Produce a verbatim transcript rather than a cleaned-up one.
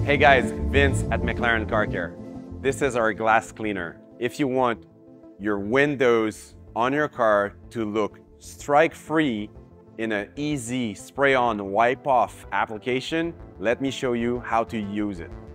Hey guys, Vince at McLaren Car Care. This is our glass cleaner. If you want your windows on your car to look strike-free in an easy spray-on, wipe-off application, let me show you how to use it.